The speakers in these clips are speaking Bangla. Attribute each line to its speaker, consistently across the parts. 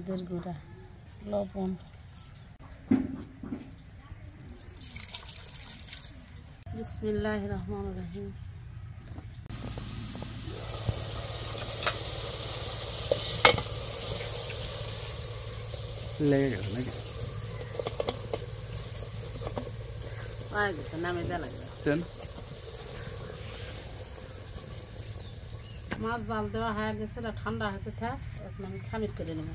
Speaker 1: হলুদের গুঁড়া, লবণ, বিসমিল্লাহির রহমানির রহিম।
Speaker 2: লেগে গেছে নাকি?
Speaker 1: নামে দেওয়া লাগবে। মাছ জাল দেওয়া হয়ে গেছে, ঠান্ডা হতে থাক, এখন আমি খামির করে নেব।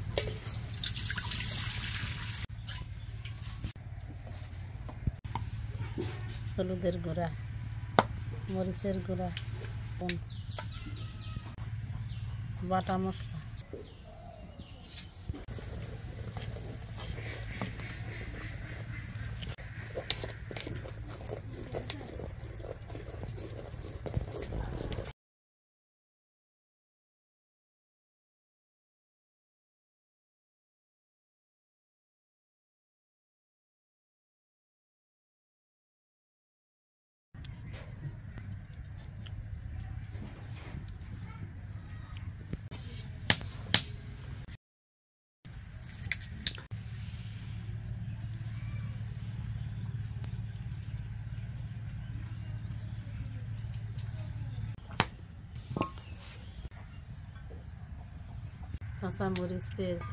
Speaker 1: হলুদের গুঁড়া, মরিচের গুঁড়া, বাটা মশলা, কাঁচা মরিচ পেঁয়াজ,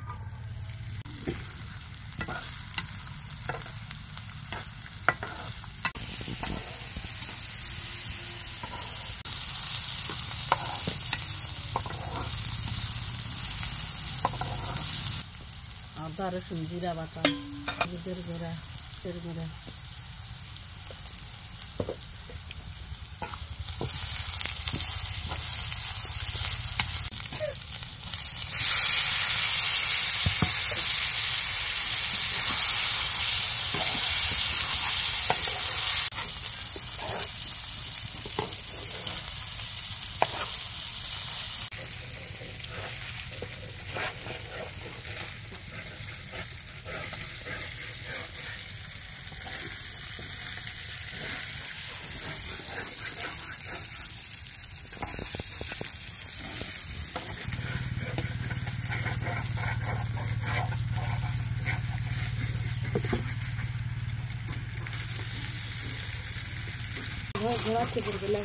Speaker 1: আদা রসুন জিরা বাটা, হলুদের গুঁড়া, তেল গুঁড়া, ঘোড়া থেকে গেলে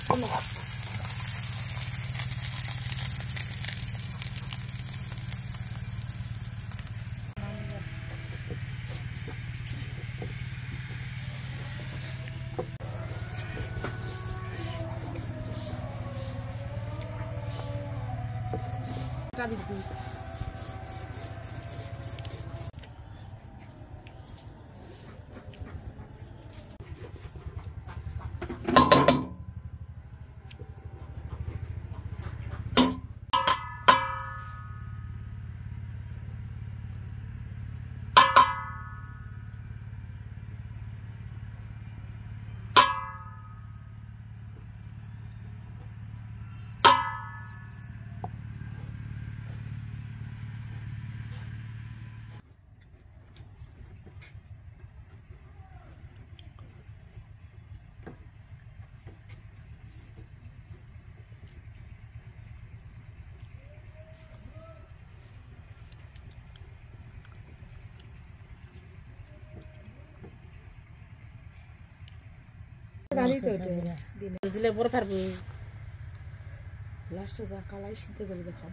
Speaker 1: দিলে বড় পারবো। লাস্টে যা কালাই সিদ্ধ করে দেখাও।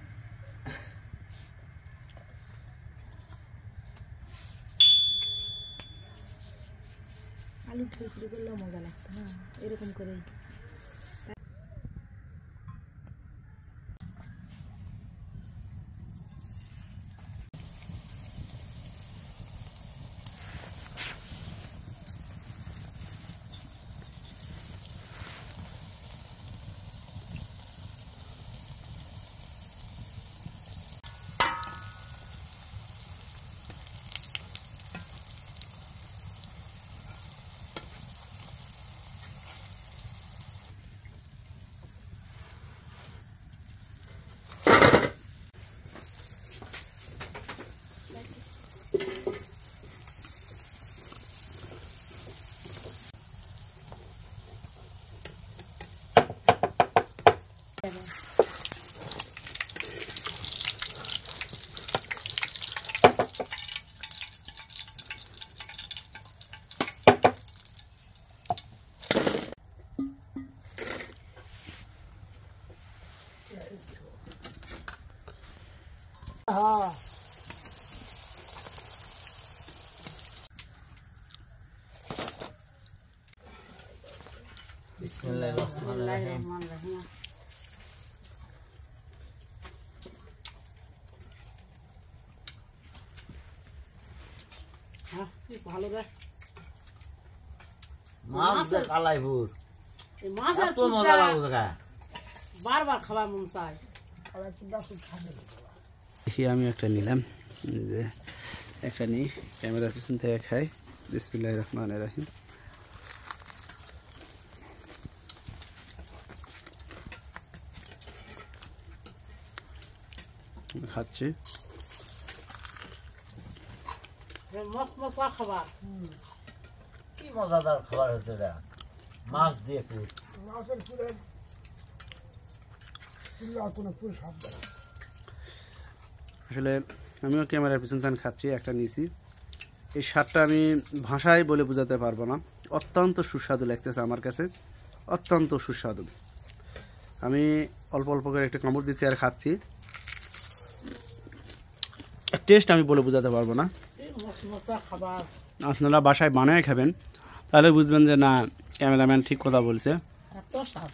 Speaker 1: আলু ঠুকরি করলেও মজা লাগতো না, এরকম করে
Speaker 2: বিসমিল্লাহিররহমানিররহিম। হ্যাঁ কি ভালো রে
Speaker 3: মাছ দে কালাইপুর
Speaker 2: এই মাছের
Speaker 3: তো মজা লাগবে দেখা
Speaker 2: বারবার খাবার মন চায়।
Speaker 4: দেখি আমি একটা নিলাম, যে একটা নিই, ক্যামেরার পিছন থেকে খাই। বিসমিল্লাহির রহমানির রহিম। খাচ্ছি।
Speaker 2: মশমশা খাবার
Speaker 3: কি মজাদার খাবার হচ্ছে এটা, মাছ দিয়ে পুর।
Speaker 4: আসলে আমিও ক্যামেরার পিছন থেকে খাচ্ছি, একটা নিছি। এই স্বাদটা আমি ভাষায় বলে বোঝাতে পারবো না, অত্যন্ত সুস্বাদু লাগতেছে আমার কাছে, অত্যন্ত সুস্বাদু। আমি অল্প অল্প করে একটা কামড় দিচ্ছি আর খাচ্ছি। টেস্ট আমি বলে বোঝাতে পারবো না।
Speaker 2: মশমশা খাবার
Speaker 4: আপনারা বাসায় বানায় খাবেন, তাহলে বুঝবেন যে না, ক্যামেরাম্যান ঠিক কথা বলছে।
Speaker 2: এত স্বাদ।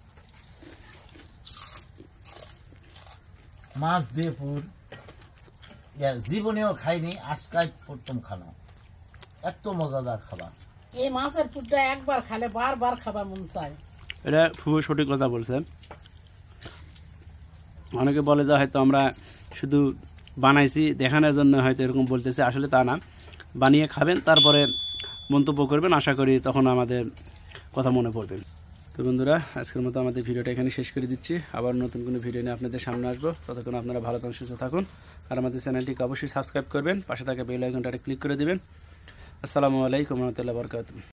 Speaker 3: মাছ দিয়ে পুর জীবনেও খাইনি, আজকাল প্রথম খানো, এত মজাদার খাবার।
Speaker 2: এই মাছের পুরটা একবার খেলে বারবার খাবার মন চায়।
Speaker 4: এটা খুবই সঠিক কথা বলছেন। অনেকে বলে যে হয়তো আমরা শুধু বানাইছি দেখানোর জন্য হয়তো এরকম বলতেছে, আসলে তা না। বানিয়ে খাবেন, তারপরে মন্তব্য করবেন, আশা করি তখন আমাদের কথা মনে পড়বে। তো বন্ধুরা, আজকের মতো আমাদের ভিডিওটা এখানে শেষ করে দিচ্ছি। আবার নতুন কোনো ভিডিও নিয়ে আপনাদের সামনে আসবো। ততক্ষণ আপনারা ভালো থাকুন, সুস্থ থাকুন, আর আমাদের চ্যানেলটিকে অবশ্যই সাবস্ক্রাইব করবেন, পাশে থাকা বেল আইকনটা ক্লিক করে দিবেন। আসসালামু আলাইকুম ওয়া রাহমাতুল্লাহি ওয়া বারাকাতুহু।